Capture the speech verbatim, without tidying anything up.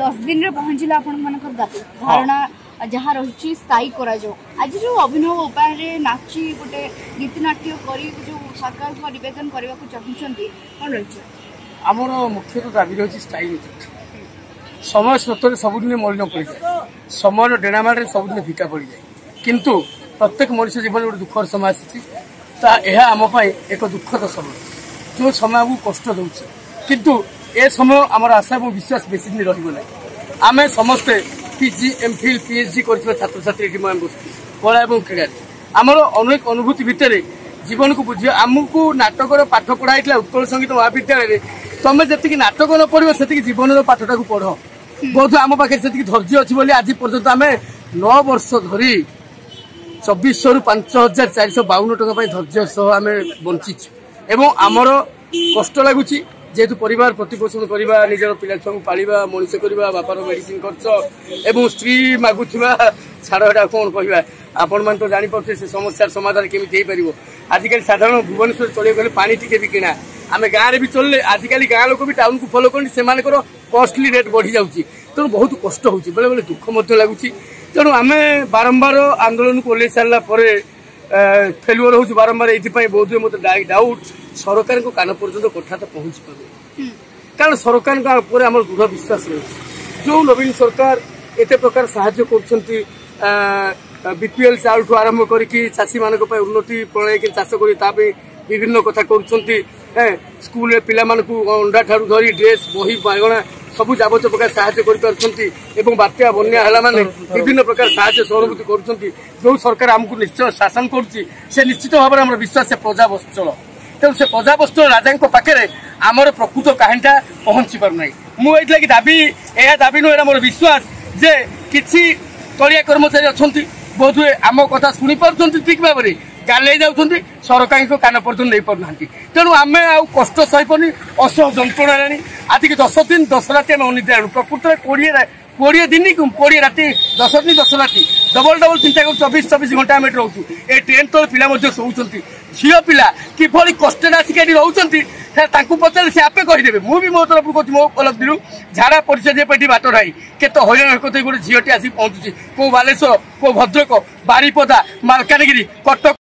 दस दिन रे पहुंचला आपण मानकर धारणा जहाँ रही स्थायी करा जो आज जो अभिनव उपाय रे नाची गोटे गीतनाट्य करी जो सरकार को निवेदन करने को चाहते कौन रही आमर मुख्य दाबी रही स्थायी समय स्रोत सबुदिन मलिन पड़ जाए समय डेणामाड़े सबुदिन फिका पड़ जाए किंतु प्रत्येक मनुष्य जीवन गोटे दुखर समय आसी आम एक दुखद समय जो समय को कष्ट दूसरे किंतु ए समय आमर आशा और विश्वास बेसी दिन रही आम समस्ते पीजी एमफिल पीएचडी कर छात्र छात्री कला और क्रीड़ा आमर अनेक अनुभूति भितर जीवन को बुझे आमको नाटक पाठ पढ़ाई उत्कल संगीत महाविद्यालय तुम जी नाटक न पढ़ो से जीवन पाठटा को पढ़ बहुत आम पाखे से धैर्य अच्छी बोली आज पर्यंत आम नौ वर्ष धरी चौबीस रु पांच हजार चार सौ बावन टाँग धैर्य सह आम बंचीचु एवं आमर कष्ट लगुच जेहेतु परिवार प्रतिपोषण करवा निजर पिला छुआ पालिबा मनीष करवा बापार मेडिसिन खर्च एवं स्त्री मागुवा छाड़ा कौन कहवा आपण मैंने तो जापे से समस्या समाधान केमी हो आजिकल साधारण भुवनेश्वर चलिए गले पानी टी भी किना आम गाँव में भी चलले आजिकल गाँ लोक भी टाउन को फॉलो करते कॉस्टली रेट बढ़ी जाऊँगी तेणु बहुत कष्ट हो बेले बेले दुख लगुच तेणु आम बारंबार आंदोलन को ओल्लै सारा फेलुअर हो बारंबार ये बहुत मत डाउट सरकार को कान पर्यटन कथा तो पहुंची पारे कारण सरकार आम दृढ़ विश्वास रही जो नवीन सरकार एत प्रकार साहाय्य कर बीपीएल चाउल ठू आरंभ करके चाषी मान उन्नति प्रणय चाष कर विभिन्न कथा कर स्कूल पिला अंडा ठारू धरी ड्रेस बही बागणा सबू जावत प्रकार साहाय्य कर बात्या बन्या है माने विभिन्न प्रकार साहाय्य सहानुभूति कर जो सरकार आमको निश्चय शासन कर निश्चित भाव में विश्वास से प्रजा वत्सल तेणु से प्रजा वत्सल राजा पाखे आमर प्रकृत कहानीटा पहुंची पारना मुझे दाबी यह दाबी नुह मोर विश्वास जे किसी तलिया कर्मचारी अच्छा बहुत हुए आम कथा शुणी पार्टी ठीक भाव में गाले जाऊँच सरकार को कान पर्यटन नहीं पारना तेणु आम आउ कष्ट सहीपनी असह जंत्रणा आज की दस दिन दस राति आम अनिद्रा प्रकृत कोड़े कोड़े दिन कोड़े राति दस दिन दस राति डबल डबल चिंता कर चौबीस चौबीस घंटा आम रोचु ए ट्रेन तल पिला शोचुं झील पिला किभली कष्ट आसिक रोचंती पचारे से आपे कहीदेवे मुझे मो तरफ कहूँ मो उपलब्धि झाड़ा परिचय पेटी बाट रही केत हईराण गोटे झीटी आसी पहुंचुची को बालेश्वर को भद्रक बारिपदा मालकानगिरी कटक